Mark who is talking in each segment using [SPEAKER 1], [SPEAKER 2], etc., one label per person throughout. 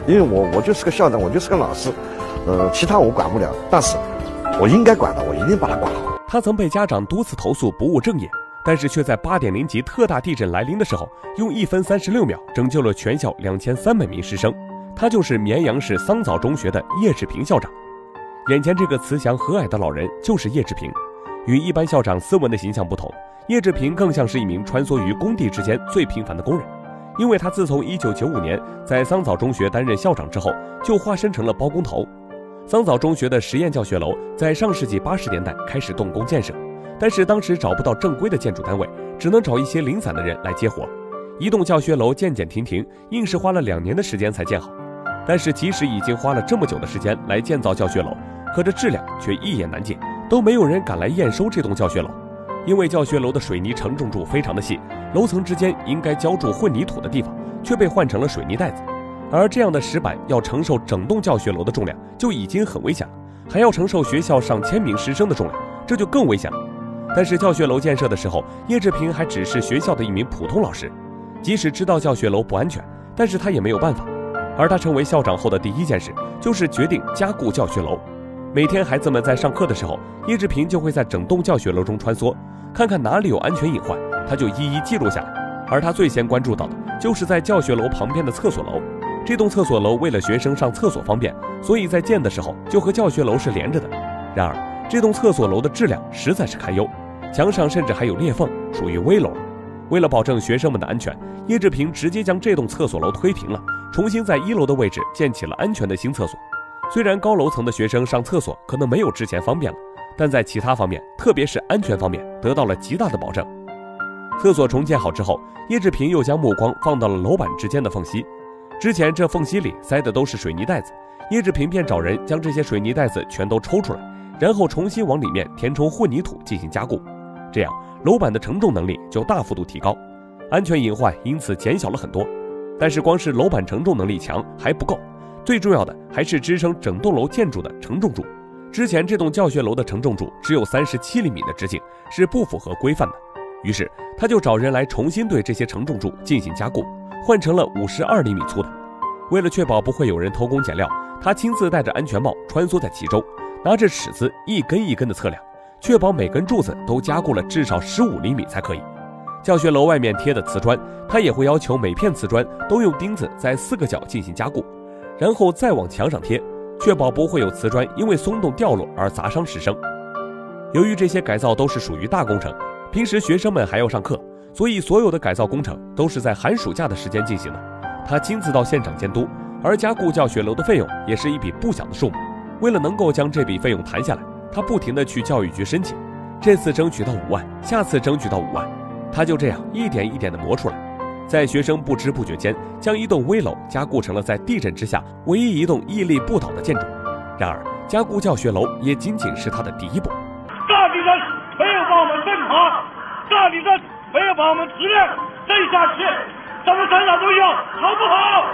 [SPEAKER 1] 因为我就是个校长，我就是个老师，其他我管不了，但是我应该管的，我一定把它管好。
[SPEAKER 2] 他曾被家长多次投诉不务正业，但是却在8.0级特大地震来临的时候，用1分36秒拯救了全校2300名师生。他就是绵阳市桑枣中学的叶志平校长。眼前这个慈祥和蔼的老人就是叶志平。与一般校长斯文的形象不同，叶志平更像是一名穿梭于工地之间最平凡的工人。因为他自从1995年在桑枣中学担任校长之后，就化身成了包工头。桑枣中学的实验教学楼在上世纪80年代开始动工建设，但是当时找不到正规的建筑单位，只能找一些零散的人来接活。一栋教学楼渐渐停停，硬是花了2年的时间才建好。但是即使已经花了这么久的时间来建造教学楼，可这质量却一言难尽，都没有人敢来验收这栋教学楼。因为教学楼的水泥承重柱非常的细，楼层之间应该浇筑混凝土的地方却被换成了水泥袋子，而这样的石板要承受整栋教学楼的重量就已经很危险了，还要承受学校上千名师生的重量，这就更危险了。但是教学楼建设的时候，叶志平还只是学校的一名普通老师，即使知道教学楼不安全，但是他也没有办法。而他成为校长后的第一件事就是决定加固教学楼。每天孩子们在上课的时候，叶志平就会在整栋教学楼中穿梭，看看哪里有安全隐患，他就一一记录下来。而他最先关注到的就是在教学楼旁边的厕所楼。这栋厕所楼为了学生上厕所方便，所以在建的时候就和教学楼是连着的。然而这栋厕所楼的质量实在是堪忧，墙上甚至还有裂缝，属于危楼了。为了保证学生们的安全，叶志平直接将这栋厕所楼推平了，重新在1楼的位置建起了安全的新厕所。虽然高楼层的学生上厕所可能没有之前方便了，但在其他方面，特别是安全方面得到了极大的保证。厕所重建好之后，叶志平又将目光放到了楼板之间的缝隙。之前这缝隙里塞的都是水泥袋子，叶志平便找人将这些水泥袋子全都抽出来，然后重新往里面填充混凝土进行加固，这样楼板的承重能力就大幅度提高，安全隐患因此减小了很多。但是光是楼板承重能力强还不够，最重要的还是支撑整栋楼建筑的承重柱。之前这栋教学楼的承重柱只有37厘米的直径，是不符合规范的。于是他就找人来重新对这些承重柱进行加固，换成了52厘米粗的。为了确保不会有人偷工减料，他亲自戴着安全帽穿梭在其中，拿着尺子一根一根的测量，确保每根柱子都加固了至少15厘米才可以。教学楼外面贴的瓷砖，他也会要求每片瓷砖都用钉子在4个角进行加固，然后再往墙上贴，确保不会有瓷砖因为松动掉落而砸伤师生。由于这些改造都是属于大工程，平时学生们还要上课，所以所有的改造工程都是在寒暑假的时间进行的。他亲自到现场监督，而加固教学楼的费用也是一笔不小的数目。为了能够将这笔费用谈下来，他不停地去教育局申请，这次争取到5万，下次争取到5万，他就这样一点一点地磨出来。在学生不知不觉间，将一栋危楼加固成了在地震之下唯一一栋屹立不倒的建筑。然而加固教学楼也仅仅是他的第一步。
[SPEAKER 3] 大地震没有把我们震垮，大地震没有把我们质量震下去，咱们山上都有，好不好？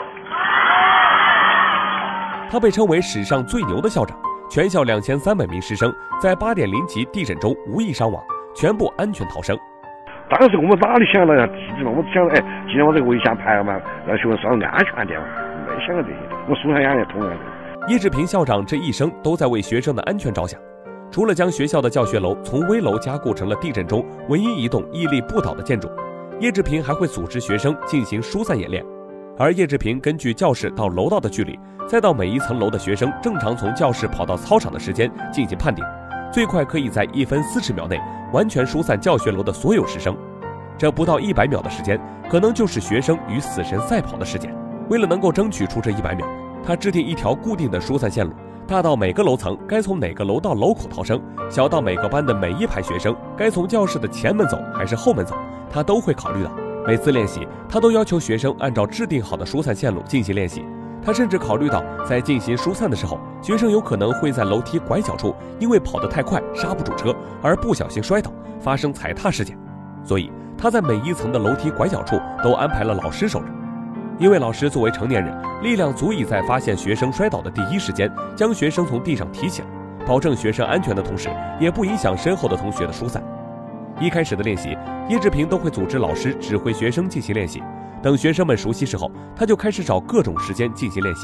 [SPEAKER 2] 他被称为史上最牛的校长，全校2300名师生在8.0级地震中无一伤亡，全部安全逃生。
[SPEAKER 1] 当时我们哪里想到要地震嘛？我只想今天我这个围墙排了嘛，让学生稍微安全点嘛，没想到这些。我书上养也通了。
[SPEAKER 2] 叶志平校长这一生都在为学生的安全着想，除了将学校的教学楼从危楼加固成了地震中唯一一栋屹立不倒的建筑，叶志平还会组织学生进行疏散演练。而叶志平根据教室到楼道的距离，再到每一层楼的学生正常从教室跑到操场的时间进行判定，最快可以在1分40秒内完全疏散教学楼的所有师生。这不到100秒的时间，可能就是学生与死神赛跑的时间。为了能够争取出这100秒，他制定一条固定的疏散线路，大到每个楼层该从哪个楼道楼口逃生，小到每个班的每一排学生该从教室的前门走还是后门走，他都会考虑到。每次练习，他都要求学生按照制定好的疏散线路进行练习。他甚至考虑到在进行疏散的时候，学生有可能会在楼梯拐角处因为跑得太快刹不住车而不小心摔倒，发生踩踏事件。所以他在每一层的楼梯拐角处都安排了老师守着，因为老师作为成年人，力量足以在发现学生摔倒的第一时间将学生从地上提起来，保证学生安全的同时，也不影响身后的同学的疏散。一开始的练习，叶志平都会组织老师指挥学生进行练习，等学生们熟悉时候，他就开始找各种时间进行练习，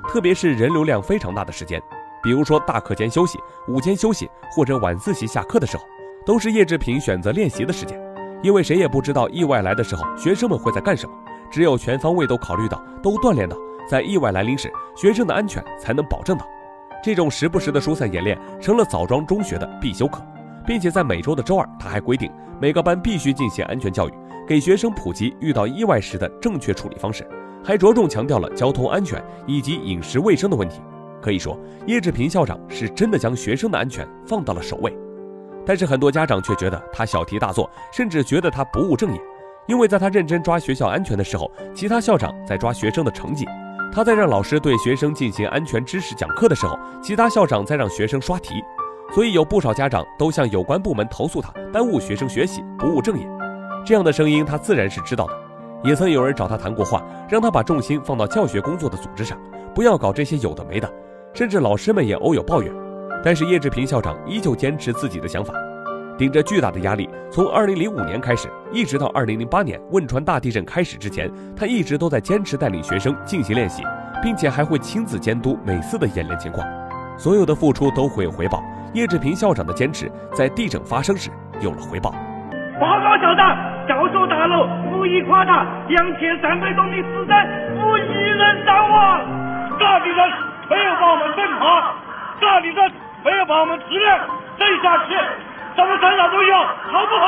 [SPEAKER 2] 特别是人流量非常大的时间，比如说大课间休息、午间休息或者晚自习下课的时候，都是叶志平选择练习的时间。因为谁也不知道意外来的时候学生们会在干什么，只有全方位都考虑到、都锻炼到，在意外来临时学生的安全才能保证到。这种时不时的疏散演练成了枣庄中学的必修课，并且在每周的周二，他还规定每个班必须进行安全教育，给学生普及遇到意外时的正确处理方式，还着重强调了交通安全以及饮食卫生的问题。可以说，叶志平校长是真的将学生的安全放到了首位。但是很多家长却觉得他小题大做，甚至觉得他不务正业，因为在他认真抓学校安全的时候，其他校长在抓学生的成绩；他在让老师对学生进行安全知识讲课的时候，其他校长在让学生刷题。所以有不少家长都向有关部门投诉他耽误学生学习、不务正业。这样的声音他自然是知道的，也曾有人找他谈过话，让他把重心放到教学工作的组织上，不要搞这些有的没的，甚至老师们也偶有抱怨。但是叶志平校长依旧坚持自己的想法，顶着巨大的压力，从2005年开始，一直到2008年汶川大地震开始之前，他一直都在坚持带领学生进行练习，并且还会亲自监督每次的演练情况。所有的付出都会有回报，叶志平校长的坚持在地震发生时有了回报。
[SPEAKER 3] 报告校长，教授大楼无一垮塌，2300多名师生无一人伤亡。大地震没有把我们震趴，大地震没有把我们质量震下去，咱们身上都有，好不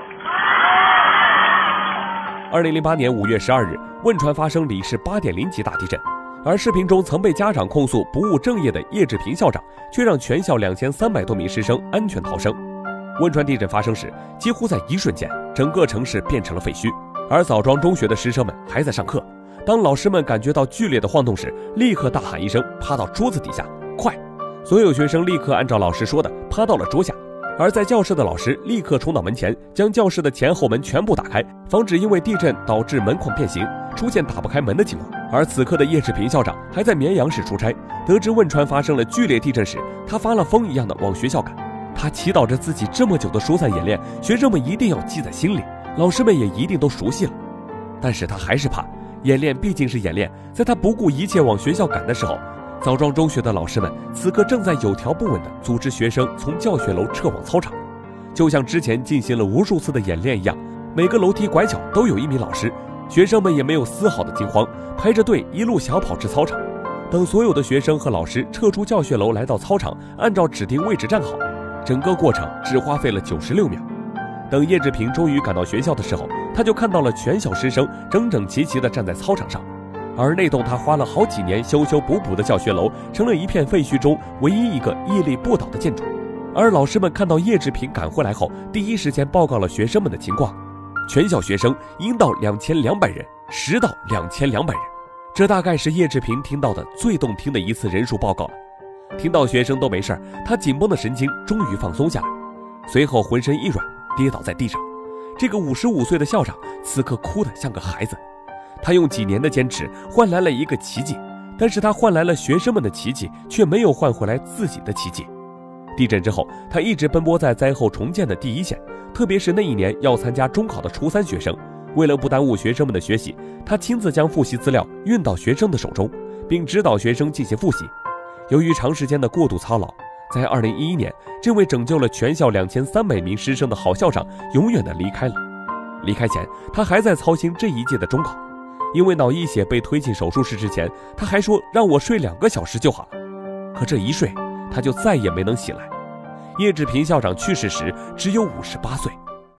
[SPEAKER 3] 好
[SPEAKER 2] ？2008年5月12日，汶川发生里氏8.0级大地震，而视频中曾被家长控诉不务正业的叶志平校长，却让全校2300多名师生安全逃生。汶川地震发生时，几乎在一瞬间，整个城市变成了废墟，而枣庄中学的师生们还在上课。当老师们感觉到剧烈的晃动时，立刻大喊一声，趴到桌子底下，快！所有学生立刻按照老师说的趴到了桌下。而在教室的老师立刻冲到门前，将教室的前后门全部打开，防止因为地震导致门框变形，出现打不开门的情况。而此刻的叶志平校长还在绵阳市出差，得知汶川发生了剧烈地震时，他发了疯一样的往学校赶。他祈祷着自己这么久的疏散演练，学生们一定要记在心里，老师们也一定都熟悉了。但是他还是怕，演练毕竟是演练，在他不顾一切往学校赶的时候，枣庄中学的老师们此刻正在有条不紊地组织学生从教学楼撤往操场，就像之前进行了无数次的演练一样，每个楼梯拐角都有一名老师，学生们也没有丝毫的惊慌，排着队一路小跑至操场。等所有的学生和老师撤出教学楼来到操场，按照指定位置站好，整个过程只花费了96秒。等叶志平终于赶到学校的时候，他就看到了全校师生整整齐齐地站在操场上，而那栋他花了好几年修修补补的教学楼，成了一片废墟中唯一一个屹立不倒的建筑。而老师们看到叶志平赶回来后，第一时间报告了学生们的情况，全校学生应到2200人，实到2200人。这大概是叶志平听到的最动听的一次人数报告了。听到学生都没事，他紧绷的神经终于放松下来，随后浑身一软，跌倒在地上。这个55岁的校长此刻哭得像个孩子。他用几年的坚持换来了一个奇迹，但是他换来了学生们的奇迹，却没有换回来自己的奇迹。地震之后，他一直奔波在灾后重建的第一线，特别是那一年要参加中考的初3学生，为了不耽误学生们的学习，他亲自将复习资料运到学生的手中，并指导学生进行复习。由于长时间的过度操劳，在2011年，这位拯救了全校2300名师生的好校长永远地离开了。离开前，他还在操心这一届的中考，因为脑溢血被推进手术室之前，他还说让我睡2个小时就好了。可这一睡，他就再也没能醒来。叶志平校长去世时只有58岁。